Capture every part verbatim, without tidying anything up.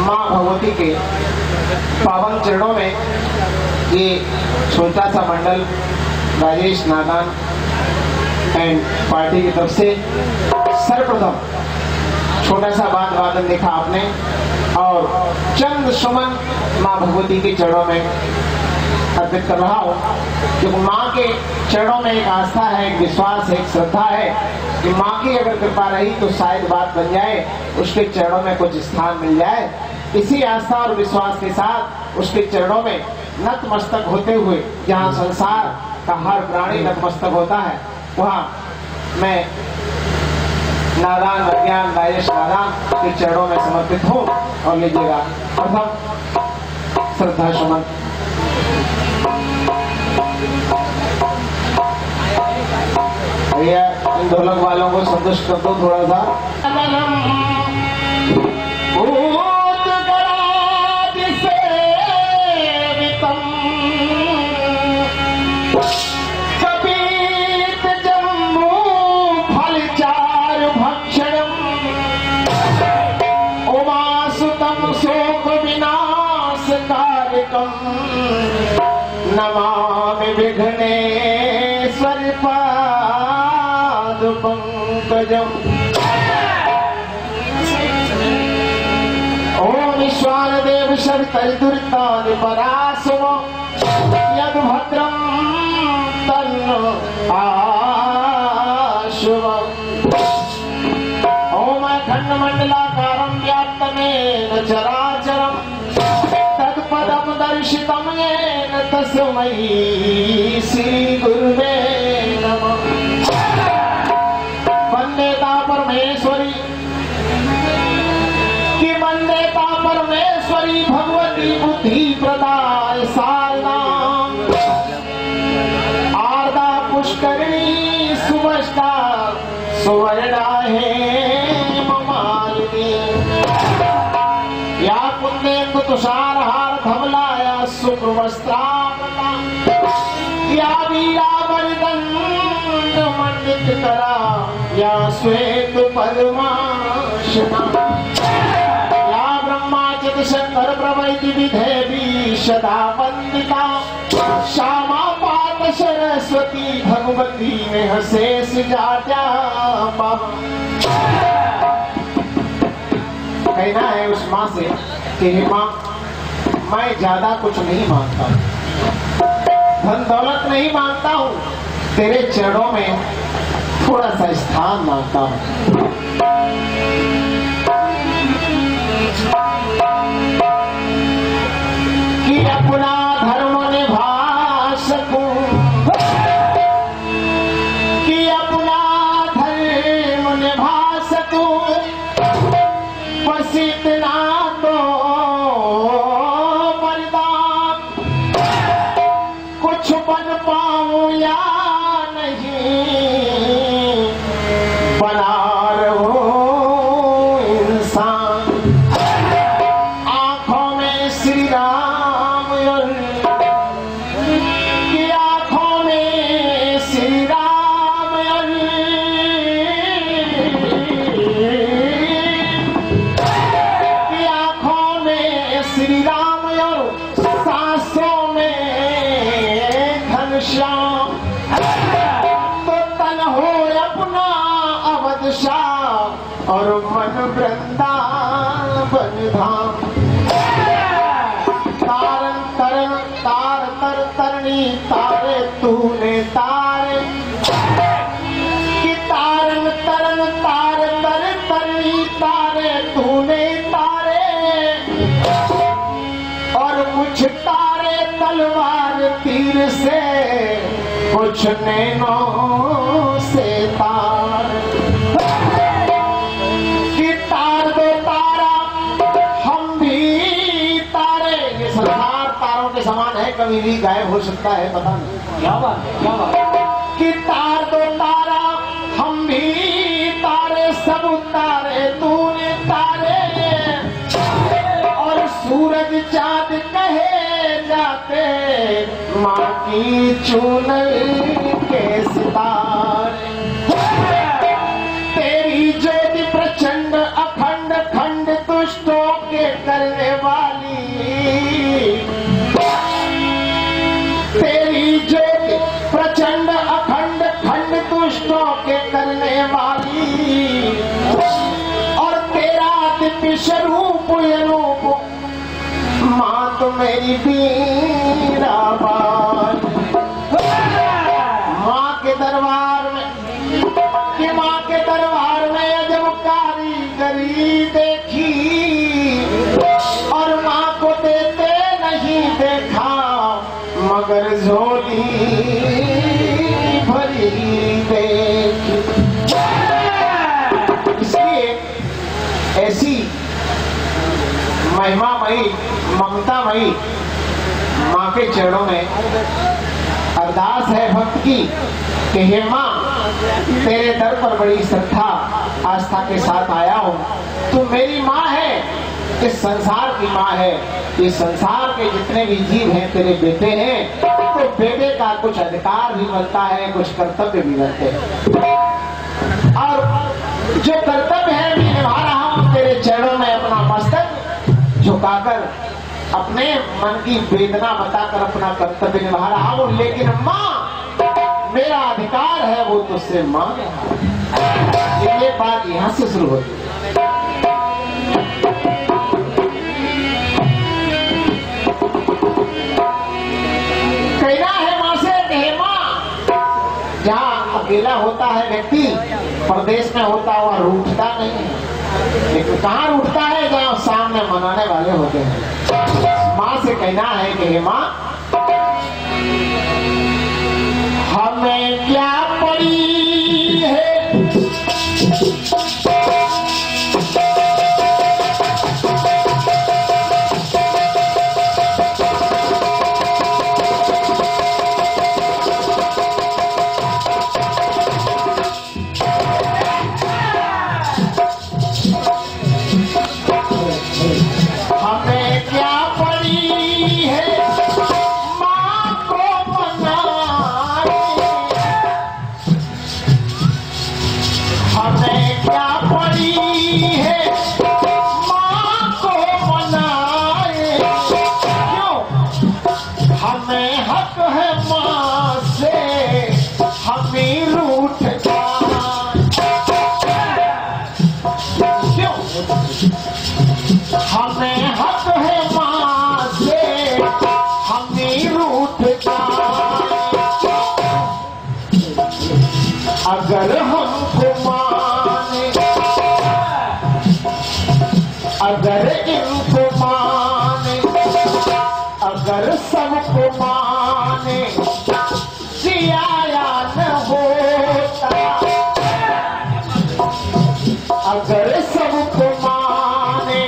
माँ भगवती के पावन चरणों में ये छोटा सा मंडल राजेश नागान एंड पार्टी की तरफ से सर्वप्रथम छोटा सा बाद वादन देखा आपने और चंद सुमन माँ भगवती के चरणों में अर्पित कर रहा हूँ। क्योंकि माँ के चरणों में एक आस्था है, एक विश्वास है, एक श्रद्धा है कि माँ की अगर कृपा रही तो शायद बात बन जाए, उसके चरणों में कुछ स्थान मिल जाए। इसी आस्था और विश्वास के साथ उसके चरणों में नतमस्तक होते हुए, जहाँ संसार का हर प्राणी नतमस्तक होता है, वहाँ मैं नादान अज्ञान राजेश नादान के चरणों में समर्पित हूँ। और लीजिएगा प्रथम श्रद्धा सुमन। भैया इन ढोलक वालों को संतुष्ट कर दो थोड़ा सा। नमामि विघ्नेश्वर पाद पंकजम्। ओम ईश्वर देव शक्ति दुर्तानि परासुमो यद भद्रं तन्नो आशुवम्। ओम अखंड मंडलाकारं व्याप्तमेन चराचरम् तत्पदं दर्शितं येन तस्मै श्री गुरुवे नमः। वंदेता परमेश्वरी कि वंदेता परमेश्वरी भगवती बुद्धि प्रदाय सारनाम। आर्दा पुष्करिणी सुवष्टा सुवर्णा है ममालिनी। या पुण्येन्दु तुषारहार धवलाया शुभ्रवस्त्रावता। या वीरावरदंड मंडित करा या श्वेत पद्मासना। या ब्रह्माच्युत शंकर प्रभृति विधेवी सदा वंदिता। श्यामा पात सरस्वती भगवती में शेष जात्या। कहना है उस माँ से कि हे माँ, मैं ज्यादा कुछ नहीं मांगता हूँ, धन दौलत नहीं मांगता हूँ, तेरे चरणों में थोड़ा सा स्थान मांगता हूँ। कि अपना धर्म निभा सकूं, कि अपना धर्म निभा सकूं, बस इतना तो वरदान। कुछ बन पाऊं या नहीं, बना रहो इंसान। आंखों में श्री राम की आंखों में श्री राम की आंखों में श्री राम सांसों में घनश्याम। तो तन हो अपना अवध श्याम और मन वृंदावन धाम। तारन तरन तार तर तरनी तारे तूने तारे। कि तारन तरन तार तर तरनी तारे तूने तारे। और कुछ तारे तलवार तीर से, कुछ नैनों से तार। कि तार दो तारा हम भी तारे। ये संसार तारों के समान है, कभी भी गायब हो सकता है, पता नहीं क्या बात है, क्या बात है। कि तार दो तारा हम भी तारे, सब तारे तूने तारे। और सूरज चाँद कहे जाते माँ की चुनर के सितारे। तेरी ज्योति प्रचंड अखंड खंड दुष्टों के के करने वाली, तेरी ज्योति प्रचंड अखंड खंड दुष्टों के करने वाली, और तेरा दिव्य स्वरूप रूप माँ तो मेरी वीराबाई। माँ के दरबार में कि माँ के दरबार में अजब कारीगरी देखी, और माँ को देते नहीं देखा मगर झोली भरी देखी। इसलिए ऐसी महिमामयी ममतामयी माँ के चरणों में अरदास है भक्त की कि हे माँ, तेरे दर पर बड़ी श्रद्धा आस्था के साथ आया हूँ। तू मेरी माँ है, इस संसार की माँ है। इस संसार के जितने भी जीव हैं तेरे बेटे हैं, तो बेटे का कुछ अधिकार भी बनता है, कुछ कर्तव्य भी बनते हैं, और जो कर्तव्य है मैं निभा रहा हूँ। तेरे चरणों में अपना मस्तक झुकाकर अपने मन की वेदना बताकर अपना कर्तव्य निभा रहा हूँ। लेकिन माँ, मेरा अधिकार है वो तुझसे मांग रहा। ये बात यहाँ से शुरू होती है। कहना है माँ से, हे माँ, जहाँ अकेला होता है व्यक्ति, प्रदेश में होता हुआ रूठता नहीं है, लेकिन कहाँ रूठता है जहाँ सामने मनाने वाले होते हैं। माँ से कहना है कि हे माँ, हमें क्या पड़ी है अगर हमको माने, अगर इनको माने, अगर सबको माने, जिया न होता। अगर सबको माने,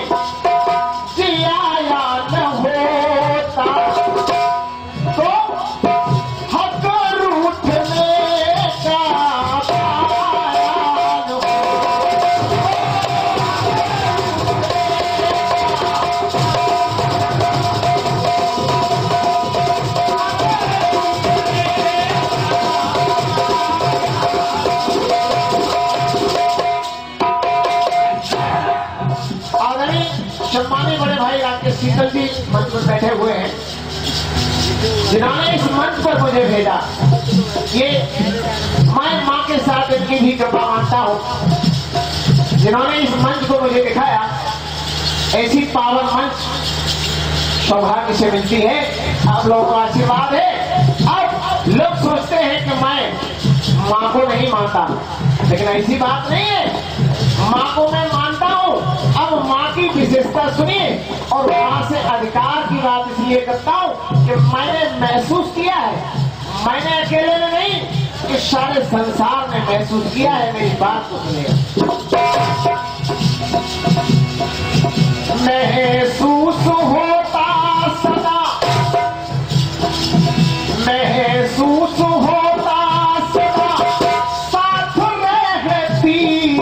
जिया न होता, तो हक रूठने का सम्मानित बड़े भाई राकेश शीतल जी मंच पर बैठे हुए हैं, जिन्होंने इस मंच पर मुझे भेजा। ये मैं माँ के साथ इनकी भी कृपा मानता हूँ, जिन्होंने इस मंच को मुझे दिखाया। ऐसी पावन मंच सौभाग्य से मिलती है, आप लोगों का आशीर्वाद है। अब लोग सोचते हैं कि मैं माँ को नहीं मानता, लेकिन ऐसी बात नहीं है। माँ को मैं मानता हूँ। अब माँ की विशेषता सुनिए, और माँ से अधिकार की बात इसलिए करता हूँ कि मैंने महसूस किया है, मैंने अकेले में नहीं, कि सारे संसार ने महसूस किया है। मेरी बात को सुनिए। महसूस होता सदा, महसूस होता सदा, साथ रहती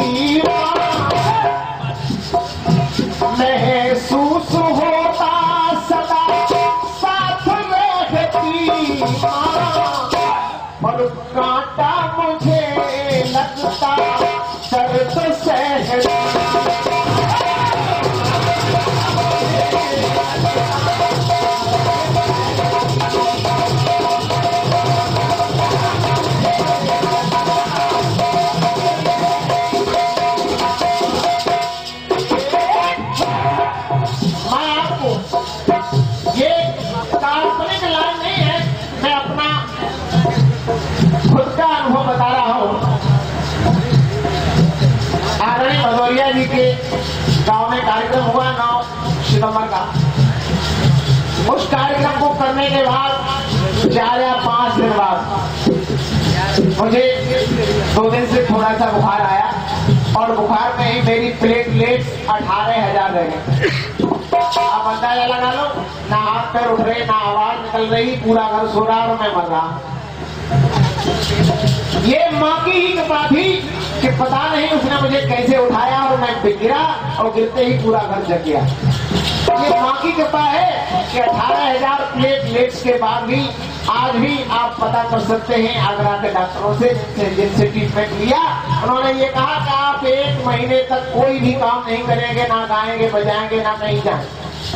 महसूस होता सदा, साथ रहती और कांटा मुझे लगता दर्द सहती। सितंबर का। उस कार्यक्रम को करने के बाद चार या पांच दिन बाद मुझे दो दिन से थोड़ा सा बुखार आया और बुखार में ही मेरी प्लेटलेट्स अठारह हजार रह गए। आप अंदाजा लगा लो, ना हाथ पैर उठ रहे, ना आवाज निकल रही, पूरा घर सो रहा और मैं मर रहा। ये माँ की ही कृपा थी कि पता नहीं उसने मुझे कैसे उठाया और मैं गिरा और गिरते ही पूरा घर जग गया। ये माँ की कृपा है कि अठारह हजार प्लेटलेट्स के बाद भी आज भी आप पता कर सकते हैं आगरा के डॉक्टरों से जिनसे जिनसे ट्रीटमेंट लिया। उन्होंने ये कहा कि आप एक महीने तक कोई भी काम नहीं करेंगे, ना गाएंगे बजाएंगे, ना कहीं जाएंगे।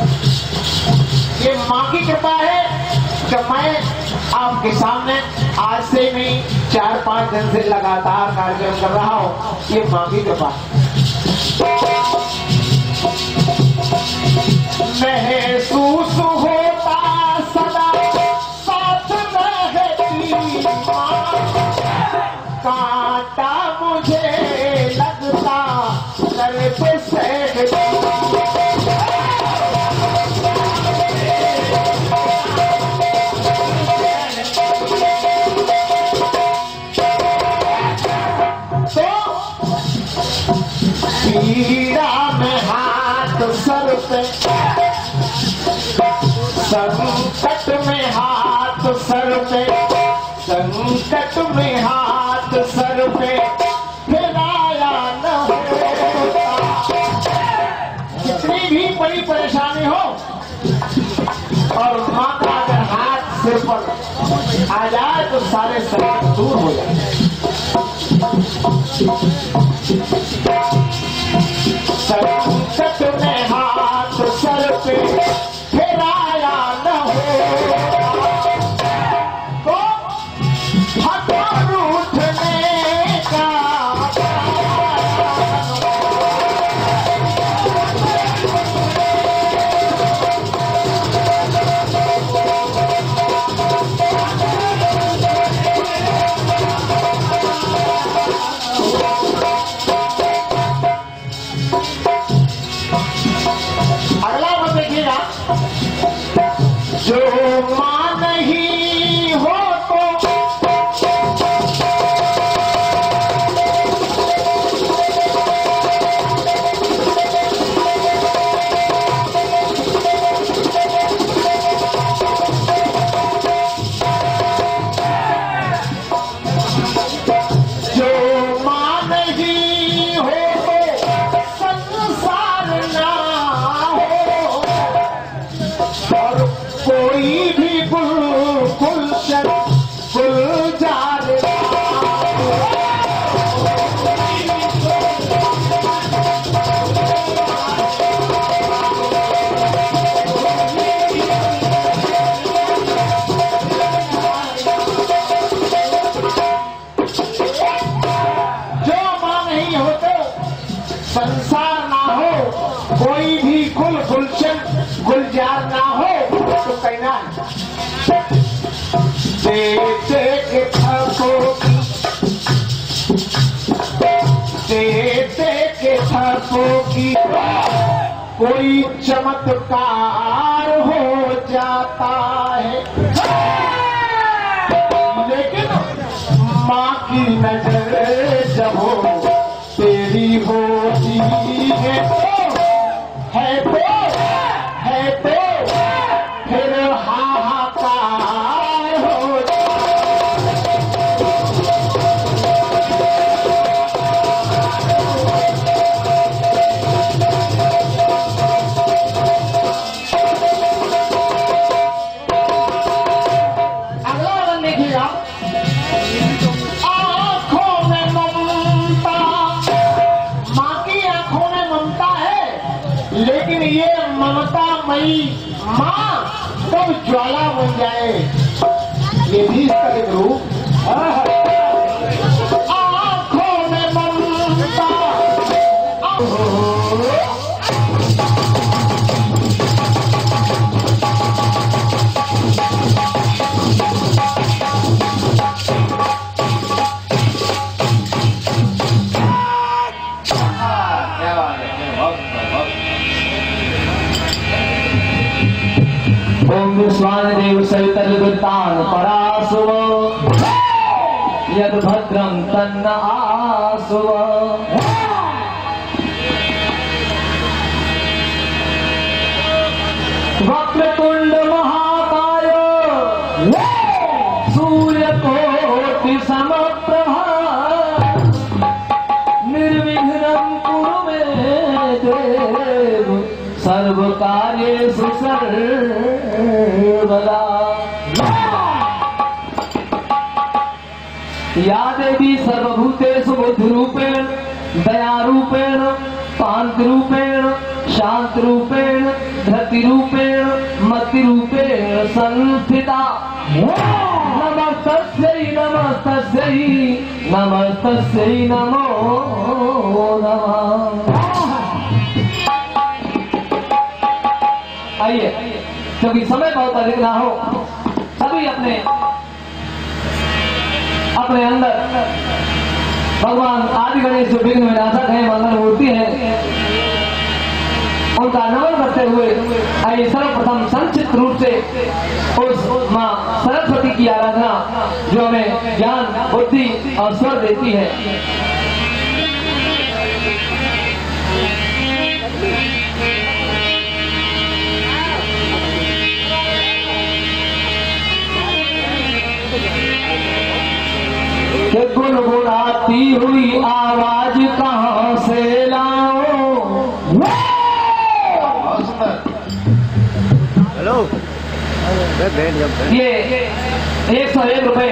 ये माँ की कृपा है कि मैं आपके सामने आज से नहीं चार पांच दिन से लगातार कार्यक्रम कर रहा हूँ। ये माँ की कृपा। महसूस होता सदा साथ रहती माँ, कांटा मुझे लगता सर पे सहती। पीड़ा में हाथ सर पे, संकट में हाथ सर पे, संकट में हाथ सर पे फिराया न होता। कितनी भी बड़ी परेशानी हो और माँ का अगर हाथ सिर पर आ जाए तो सारे संकट दूर हो जाए। संकट में हाथ सर पे फिराया न होता, तो हथौड़ उठने का जो माँ नहीं हो तो जो माँ नहीं हो तो संसार ना हो और कोई भी गुल गुलशन गुलजार जो माँ नहीं हो तो संसार ना हो, कोई भी गुल गुलशन गुलजार ना हो, तो कहना देते के थकों की, देते के थकों की कोई चमत्कार हो जाता है, लेकिन माँ की नजर जब हो तेरी होती है तो है तो है तो फिर हाहाकार हो अगला रंग देखिएगा। आंखों में ममता, माँ की आंखों में ममता है, लेकिन ये ममता मई माँ कब ज्वाला बन जाए, ये भी इसका एक रूप। आंखों में ममता, क्या बात है, बहुत बहुत विश्वादेव सहित वृत्तान परासुव यद भद्रम तन्न आसुव। वक्रतुंड महाकाय सूर्य कोटि समप्रभा निर्विघ्नं कुरु मे देव सर्व कार्येषु सर्वदा। या देवी सर्वभूतेषु बुद्धिरूपेण दयारूपेण कांतिरूपेण शांतिरूपेण धृतिरूपेण मतिरूपेण संस्थिता। नमस्तस्यै नमस्तस्यै नमस्तस्यै नमो नमः। आइए, क्योंकि समय बहुत अधिक ना हो, सभी अपने अपने अंदर भगवान आदि गणेश जो विघ्न विनाशक है, मंगल मूर्ति है, उनका नमन करते हुए आइए सर्वप्रथम संक्षिप्त रूप से उस माँ सरस्वती की आराधना जो हमें ज्ञान बुद्धि और स्वर देती है। कि गुनगुनाती हुई आवाज कहाँ से लाऊं। हेलो, ये एक सौ एक रुपए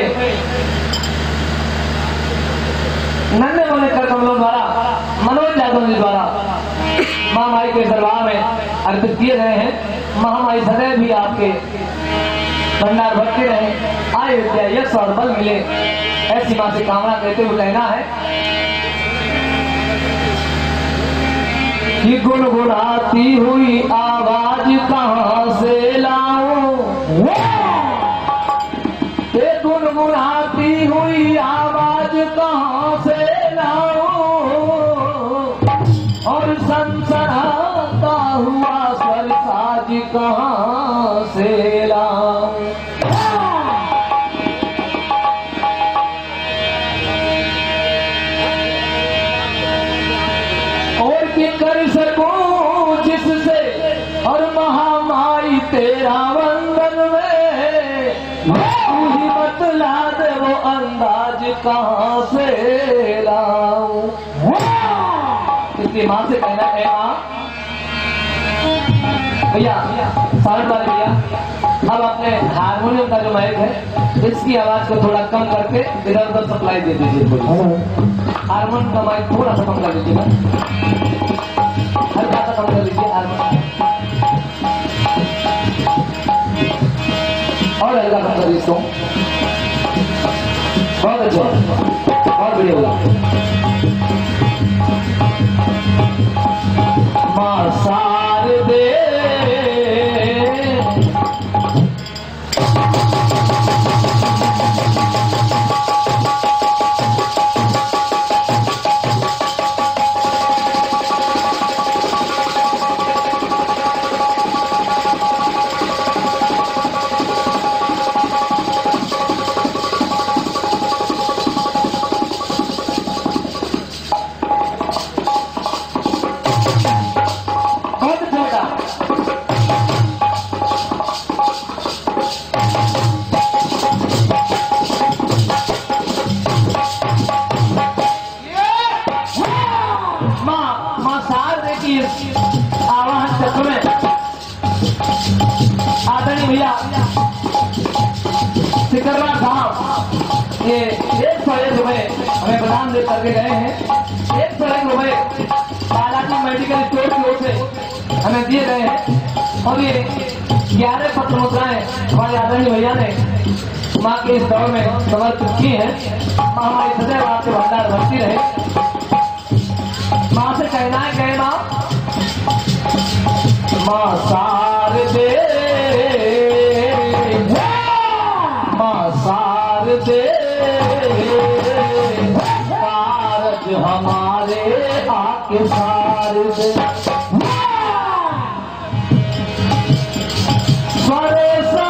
नन्हे बोले कर कमलों द्वारा मनोज यादव जी द्वारा महामाई के दरबार में अर्पित किए गए हैं। महामाई सदैव भी आपके भंडार भरते रहे, आय विद्या यश और बल मिले, ऐसी मां से कामना करते हुए कहना है कि गुनगुनाती हुई आवाज कहाँ से लाऊं। ये गुनगुनाती हुई आवाज कहाँ से लाऊं और सनसनाता हुआ स्वर साज कहाँ से लाऊं। और कि कर सकूं जिससे और महामाई तेरा वंदन में तू ही बतला दे वो अंदाज कहाँ से लाऊं। इसलिए माँ से कहना है, माँ भैया साउंड वाले भैया अब अपने हारमोनियम का जो माइक है इसकी आवाज को थोड़ा कम करके इधर उधर सप्लाई दे दीजिए। हारमोनियम का माइक थोड़ा सा कम कर लीजिएगा, हल्का सा कम कर लीजिए हारमोनियम, और हल्का कम कर इसको। बहुत अच्छा, बहुत बढ़िया होगा। माँ शारदे आदरणीय भैया सिकरवा साहब ये एक सौ एक रुपए हमें प्रदान दे करके गए हैं। एक सौ एक रुपए बालाजी मेडिकल स्टोर की ओर से हमें दिए गए हैं और ये ग्यारह पत्र मुद्राएं हमारे आदरणीय भैया ने माँ के इस दौर में समर्पित की है। हमारी सदैव आपके भंडार भरती रहे। माँ से कहना है, कहे माँ माँ शारदे माँ शारदे कारज हमारे आके शारदे स्वरे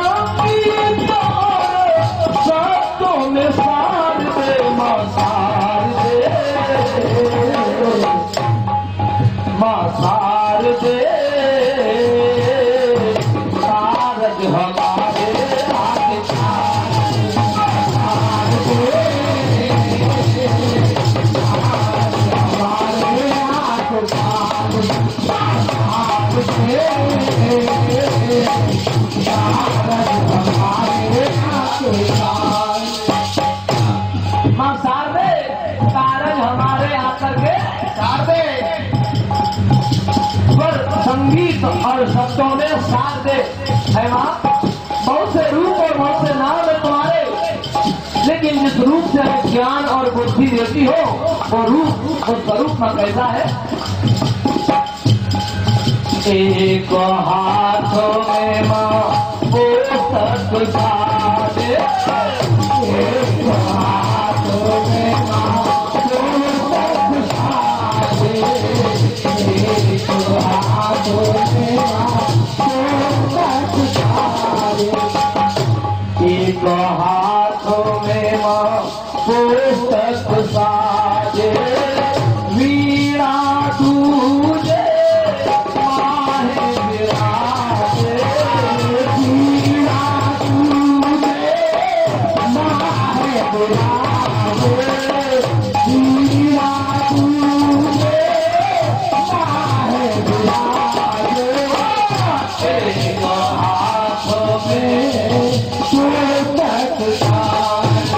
और शब्दों में सार दे। है माँ, बहुत से रूप और बहुत से नाम है तुम्हारे, लेकिन जिस रूप से हमें ज्ञान और बुद्धि देती हो वो रूप, वो स्वरूप में कैसा है? एक हाथों में माँ पुस्तक सारे, एक हाथों में माँ पुस्तक सारे, एक हाथों में माँ पुस्तक सारे, एक हाथों में माँ पुस्तक सारे, वीणा दूजे माहे विराजे, वीणा दूजे माहे विराजे, वीणा दूजे माहे विराजे, एक हाथ में पुस्तक सारे।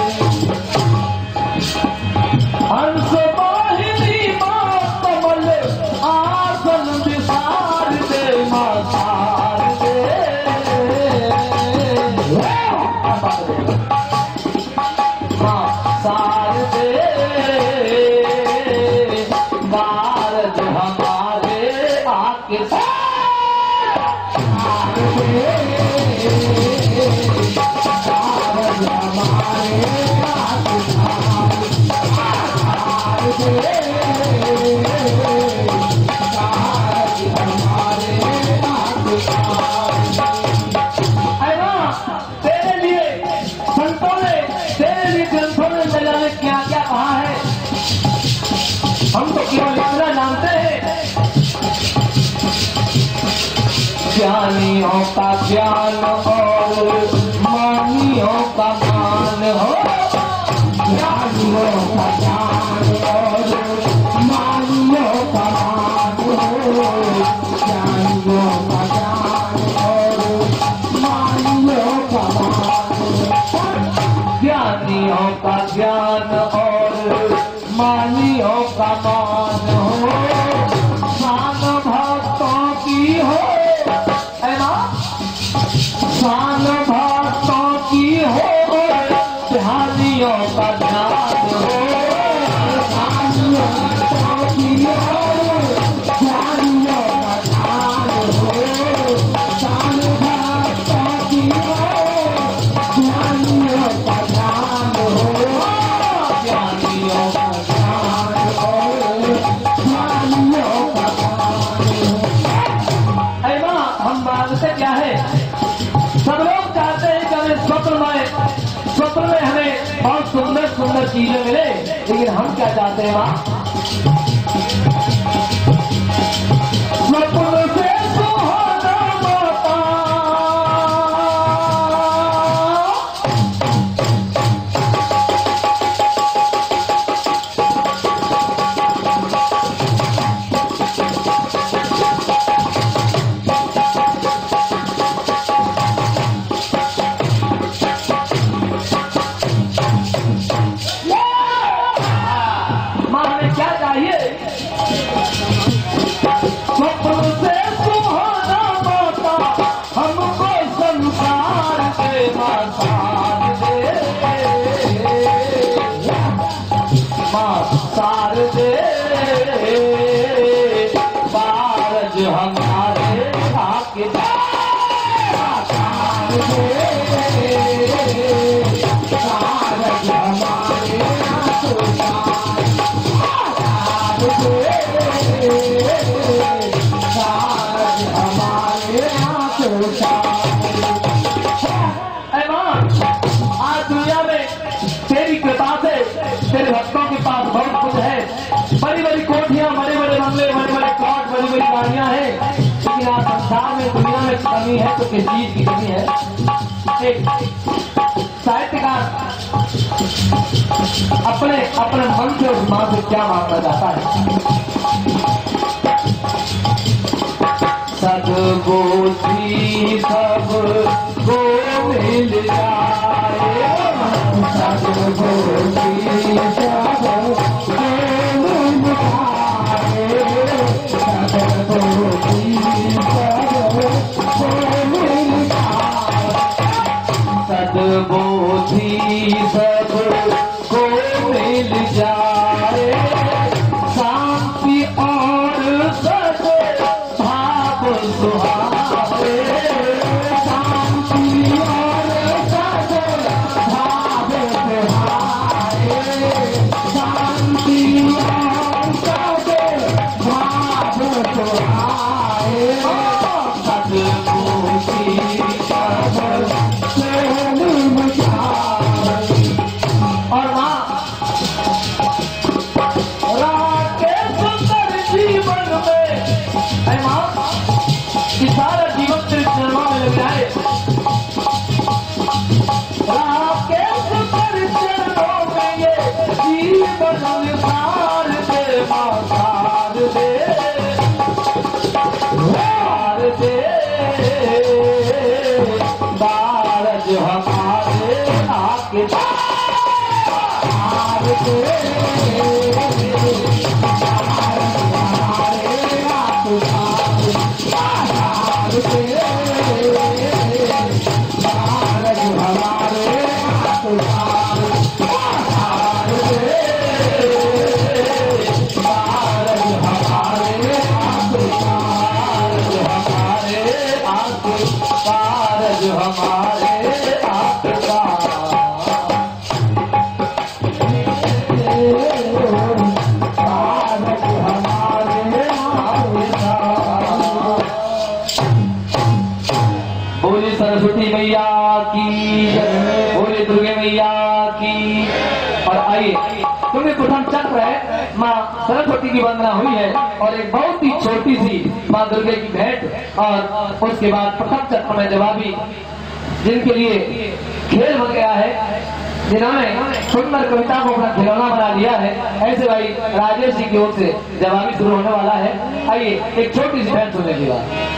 हंस वाहिनी माँ कमल आसन विसार दे, माँ सार दे, माँ सार दे, कारज हमारे आके सार दे, कारज हमारे आके सार दे, कारज हमारे आके सार दे। अरे तेरे लिए संतों ने, तेरे लिए ग्रंथों ने न जाने क्या क्या कहा है, हम तो केवल इतना जानते हैं। ज्ञानियों का ज्ञान और मानियों का मान हो, ज्ञानियों का ज्ञान और मानियों का मान हो, ज्ञानियों का ज्ञान और मानियों का मान हो, ज्ञानियों का ज्ञान और मानियों का मान हो, शान भक्तों की हो, है ना, शान भक्तों की हो, ध्यानियों का ध्यान हो, ध्यानियों की हो, ध्यानियों का ध्यान हो, शान भक्तों की हो, ध्यानियों का ध्यान हो, ध्यानियों का ध्यान हो, ध्यानियों का ध्यान हो। अरे माँ, हम मानते क्या है, सब लोग चाहते हैं कि हमें स्वप्न में, स्वप्न में हमें बहुत सुंदर सुंदर चीजें मिले, लेकिन हम क्या चाहते हैं माँ? स्वप्न से सुहाना माता, माँ हमें क्या चाहिए? स्वप्न से सुहाना माता, हमको संसार के माँ सार दे, माँ सार दे, कारज हमारे आके सार दे, कारज हमारे आके सार दे, कारज हमारे आके सार दे। ऐ माँ, आज दुनिया में तेरी कृपा से तेरे भक्तों के पास बहुत कुछ है, बड़ी बड़ी कोठियां, बड़े बड़े बंगले, बड़े बड़े प्लॉट, बड़ी बड़ी गाड़ियां हैं, लेकिन आज संसार में, दुनिया में कमी है तो किस चीज की कमी है? एक साहित्यकार अपने अपने मन से उस मां से क्या मांगना चाहता है? सदबोधी सब को मिल जाए, सदबोधी सब को मिल जाए, सदबोधी सब बारज हमारे आके हार के सरस्वती मैया की, बोले दुर्गे मैया की। और आइए, तुम्हें प्रथम चक्र है, माँ सरस्वती की वंदना हुई है और एक बहुत ही छोटी सी माँ दुर्गे की भेंट, और उसके बाद प्रथम चक्र में जवाबी, जिनके लिए खेल हो गया है, जिन्होंने सुंदर कविता को अपना खिलौना बना लिया है, ऐसे भाई राजेश जी की ओर से जवाबी शुरू होने वाला है। आइए एक छोटी सी भेंट सुनने की बात।